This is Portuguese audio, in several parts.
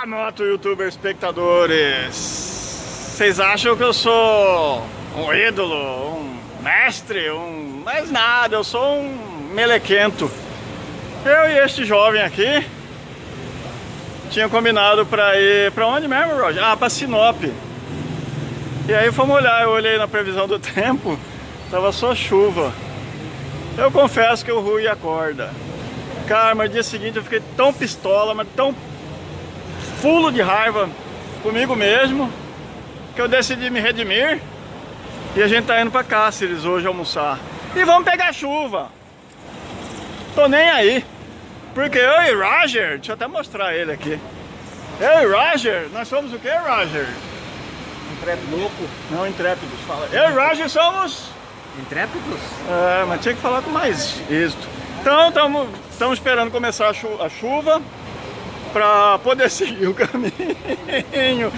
Moto Youtuber espectadores, vocês acham que eu sou um ídolo, um mestre, mais nada, eu sou um melequento. Eu e este jovem aqui tinha combinado pra ir pra onde mesmo, Roger? Ah, pra Sinop. E aí fomos olhar, eu olhei na previsão do tempo, tava só chuva. Eu confesso que eu ruí a corda. Cara, mas no dia seguinte eu fiquei tão pistola, mas tão fulo de raiva comigo mesmo, que eu decidi me redimir. E a gente tá indo pra Cáceres hoje almoçar. E vamos pegar chuva. Tô nem aí. Porque eu e Roger, deixa eu até mostrar ele aqui. Eu e Roger, nós somos o que, Roger? Intrépido louco. Não, intrépidos, fala. Eu e Roger somos... Intrépidos? É, mas tinha que falar com mais êxito. Então, estamos esperando começar a chuva para poder seguir o caminho.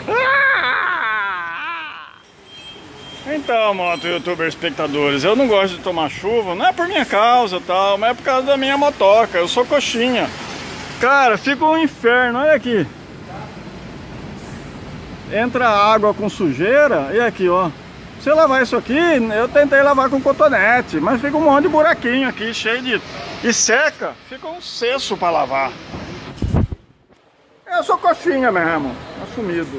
Então, moto youtuber espectadores, eu não gosto de tomar chuva, não é por minha causa tal, mas é por causa da minha motoca, eu sou coxinha. Cara, fica um inferno, olha aqui. Entra água com sujeira, e aqui, ó. Se eu lavar isso aqui, eu tentei lavar com cotonete, mas fica um monte de buraquinho aqui, cheio de... E seca, fica um cesso para lavar. Eu sou coxinha mesmo, assumido.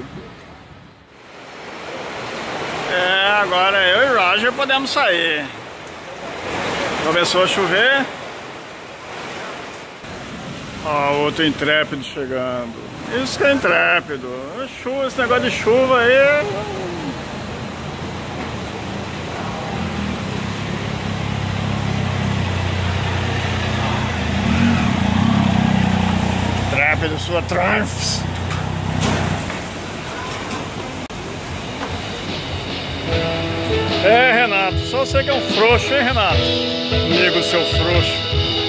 É, agora eu e Roger podemos sair. Começou a chover. Ó, outro intrépido chegando. Isso que é intrépido. Chuva, esse negócio de chuva aí... Intrépido, sua Triumphs. É, Renato, só você que é um frouxo, hein, Renato? Amigo, seu frouxo.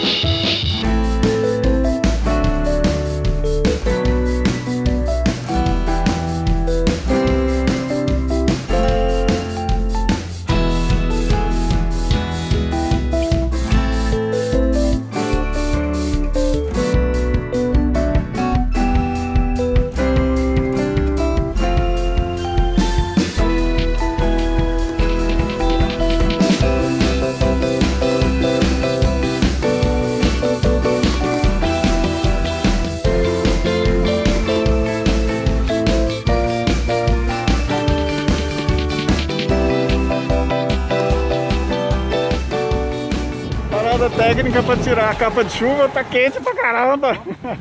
Técnica para tirar a capa de chuva, tá quente pra caramba.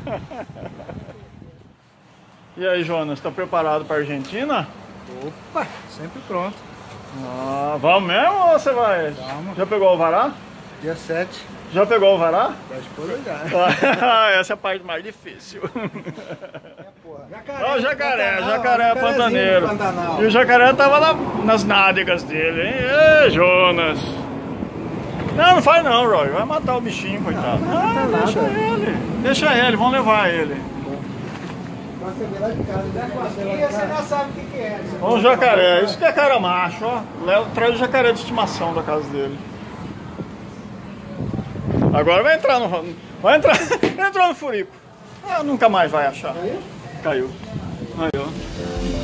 E aí, Jonas, tá preparado pra Argentina? Opa, sempre pronto. Ah, vamos mesmo ou você vai? Vamos. Já pegou o alvará? Dia 7. Já pegou o alvará? Da esposa já. Essa é a parte mais difícil. Jacaré, Ó, o jacaré pantaneiro. Pantanal. E o jacaré tava lá nas nádegas dele, hein? Ê, Jonas. Não faz não, Roy. Vai matar o bichinho, coitado. Não, deixa ele. Deixa ele, vamos levar ele. Você já sabe o que é. Olha o jacaré. Isso que é cara macho, ó. Traz o jacaré de estimação da casa dele. Agora vai entrar no... Vai entrar... Entrou no furico. Ah, nunca mais vai achar. Caiu? Caiu. Aí, ó.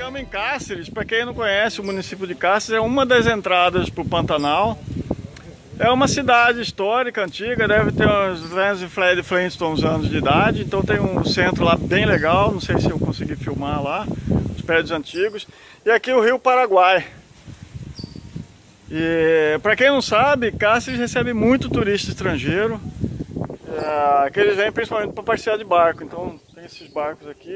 Estamos em Cáceres. Para quem não conhece, o município de Cáceres é uma das entradas para o Pantanal. É uma cidade histórica, antiga, deve ter uns 200 e Fred Flintstones anos de idade. Então tem um centro lá bem legal, não sei se eu consegui filmar lá, os prédios antigos. E aqui o Rio Paraguai. E para quem não sabe, Cáceres recebe muito turista estrangeiro. Que eles vêm principalmente para passear de barco. Então tem esses barcos aqui,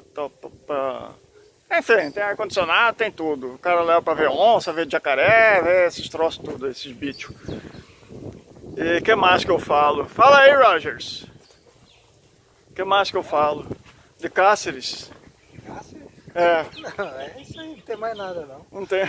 enfim, tem ar-condicionado, tem tudo. O cara leva para ver onça, ver jacaré, ver esses troços tudo, esses bichos. E o que mais que eu falo? Fala aí, Rogers. O que mais que eu falo? De Cáceres. Cáceres? É. Não, é isso aí, não tem mais nada não. Não tem.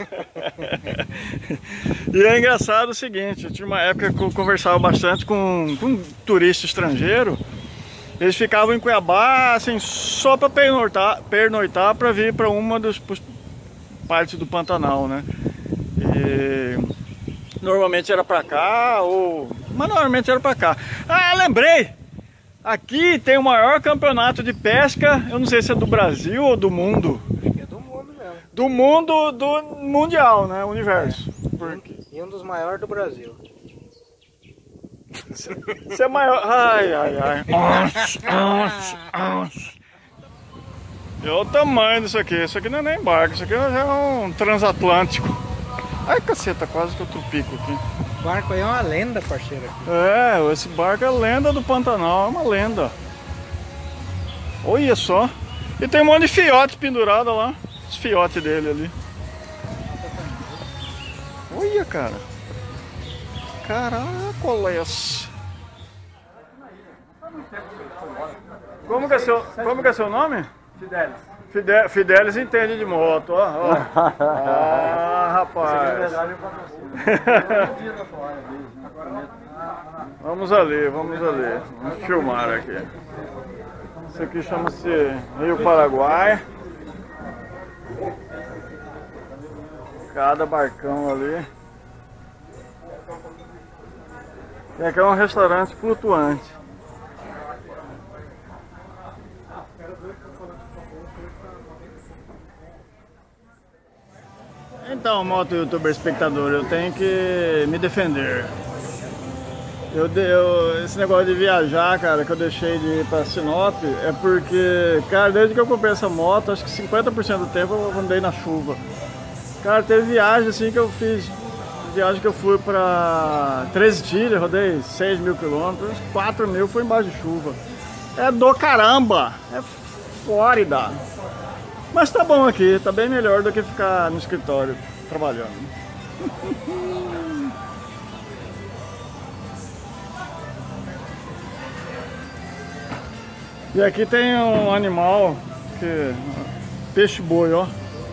E é engraçado o seguinte, eu tinha uma época que eu conversava bastante com turista estrangeiro. Eles ficavam em Cuiabá, assim, só para pernoitar para vir para uma das partes do Pantanal, né? E normalmente era para cá, mas normalmente era para cá. Ah, lembrei! Aqui tem o maior campeonato de pesca, eu não sei se é do Brasil ou do mundo. É do mundo mesmo. Do mundo, do mundial, né? Universo. E um dos maiores do Brasil. Você é maior. Ai. E olha o tamanho disso aqui. Isso aqui não é nem barco, isso aqui já é um transatlântico. Ai, caceta, quase que eu trupico aqui. O barco aí é uma lenda, parceiro. É, esse barco é lenda do Pantanal, é uma lenda. Olha só. E tem um monte de fiote pendurado lá. Os fiotes dele ali. Olha, cara. Caracoles. Como que é seu nome? Fidelis. Fidelis entende de moto, ó. Ah, rapaz. Vamos ali. Vamos filmar aqui. Isso aqui chama-se Rio Paraguai. Cada barcão ali. E aqui é um restaurante flutuante. Então, moto youtuber espectador, eu tenho que me defender. Esse negócio de viajar, cara, que eu deixei de ir pra Sinop, é porque, cara, desde que eu comprei essa moto, acho que 50% do tempo eu andei na chuva. Cara, teve viagem assim que eu fiz, viagem que eu fui pra 13 Tilhas, rodei 6 mil quilômetros, 4 mil foi embaixo de chuva. É do caramba, é Flórida. Mas tá bom aqui, tá bem melhor do que ficar no escritório trabalhando. E aqui tem um animal que peixe-boi, ó.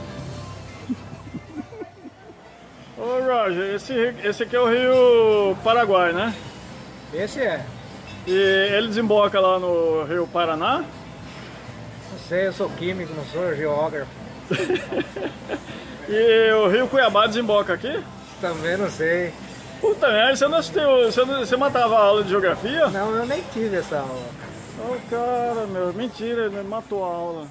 Ô Roger, esse aqui é o Rio Paraguai, né? Esse é. E ele desemboca lá no Rio Paraná? Não sei, eu sou químico, não sou geógrafo. E o Rio Cuiabá desemboca aqui? Também não sei. Puta merda, você não assistiu, você matava a aula de geografia? Não, eu nem tive essa aula. Oh, cara, meu, mentira, ele matou a aula.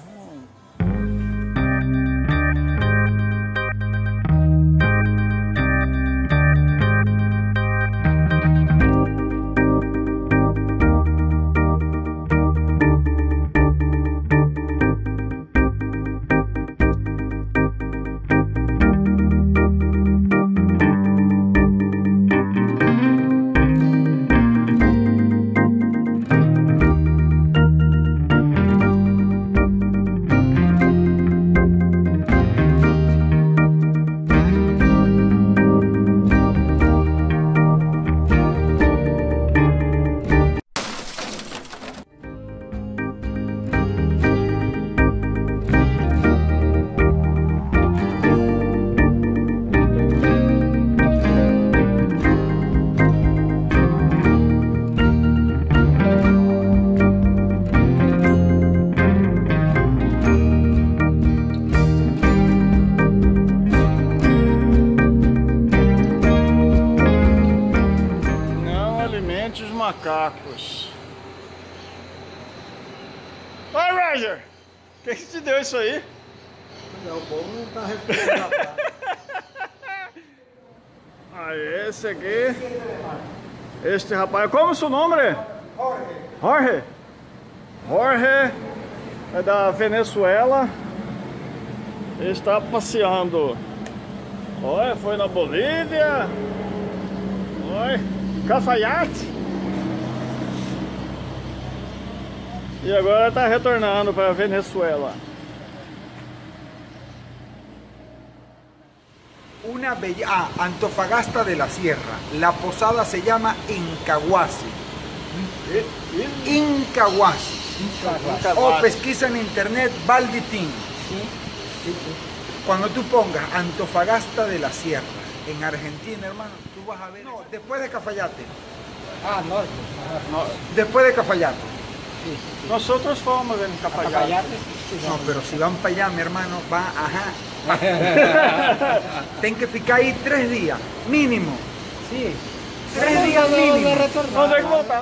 Macacos. Oi, Roger! Quem que te deu isso aí? O povo não tá respondendo. Aí, esse aqui. Este rapaz. Como é o seu nome? Jorge. Jorge é da Venezuela. Ele está passeando. Olha, foi na Bolívia. Olha, Cafayate. E agora está retornando para a Venezuela. Antofagasta de la Sierra. La posada se llama Incahuasi. Incahuasi. O pesquisa en internet Valditín. Cuando tú pongas Antofagasta de la Sierra en Argentina, hermano, tú vas a ver. No, después de Cafayate. Ah, norte. Después de Cafayate. Sí. Nosotros fomos en Cafayate. No, pero si van para allá, mi hermano, va, ajá. Ten que ficar aí 3 días, mínimo. Sí. 3 días mínimo. Onde é que voltar?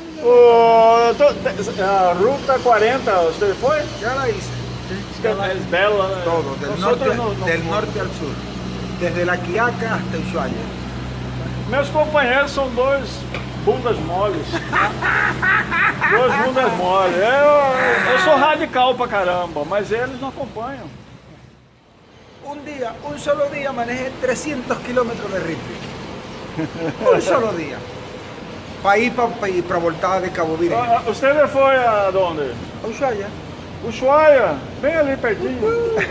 A Ruta 40, você foi? Ya la hice. Es bela. Todo, del norte al sur. Desde La Quiaca hasta Ushuaia. Meus companheiros são dois bundas moles. Dois bundas moles. Eu sou radical pra caramba, mas eles não acompanham. Un solo día manejé 300 kilómetros de ripio. Un solo día. Para ir para voltar de Cabo Virgen. Você foi aonde? A Ushuaia. Ushuaia, bem ali pertinho.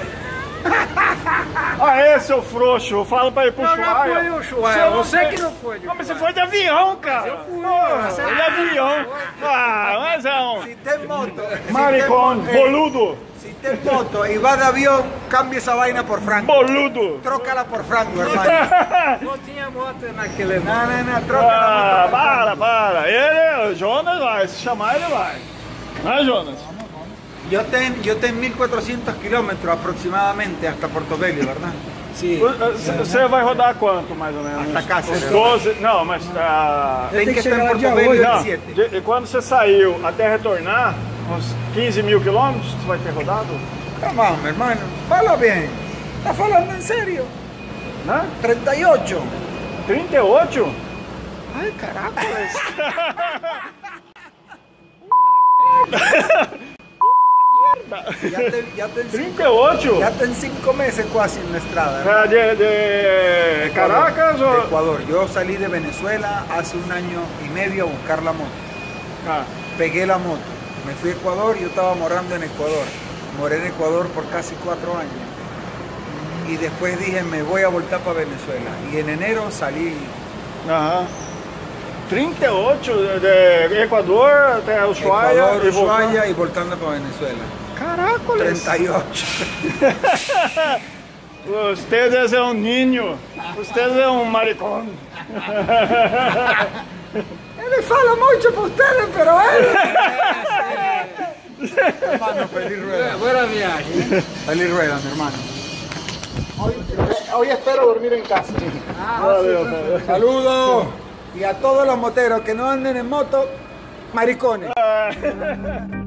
Ah, seu frouxo, fala pra ir pro Ushuaia. Não, já foi o Ushuaia, você que não foi. Não, mas você foi de avião, cara. Eu fui. De avião. Ah, mas é um Si tem moto. maricón, boludo. Si tem moto y va de avión, cambia esa vaina por franco. Boludo. Trócala por franco, hermano. Não tinha moto naquele. No, trócala por franco. Para. Ele, o Jonas vai, se chamar ele vai. Não é, Jonas? Yo tengo 1400 kilómetros aproximadamente hasta Porto Velho, ¿verdad? Sí. Você vai rodar quanto, mais ou menos? Hasta casa. Uns 12, não, mas... Tem que estar em chegar Porto dia Velho 8. dia Não, 7. e quando você saiu até retornar, uns 15 mil quilômetros, você vai ter rodado? Come on, hermano. Fala bien. ¿Estás falando en serio? Né? 38. 38? Ay, carajo. Ya te 38? Ya ten 5 meses casi en la estrada. De Caracas De ou... Ecuador. Yo salí de Venezuela hace 1 año y medio a buscar la moto. Ah, Pegué la moto. Me fui a Ecuador, yo estaba morando en Ecuador. Moré en Ecuador por casi 4 años. Y después dije, me voy a voltar para Venezuela. Y en enero salí. aham. 38 de Equador até Ushuaia Ecuador, e voltando. Ushuaia y voltando para Venezuela. Caracoles! 38. Ustedes é um ninho. Ustedes é um maricón. Él fala mucho para ustedes, pero él. Hermano, feliz rueda. Buena viagem. Feliz rueda, mi hermano. Hoy espero dormir en casa. Valeu, Saludos. Y a todos los moteros que no anden en moto, maricones.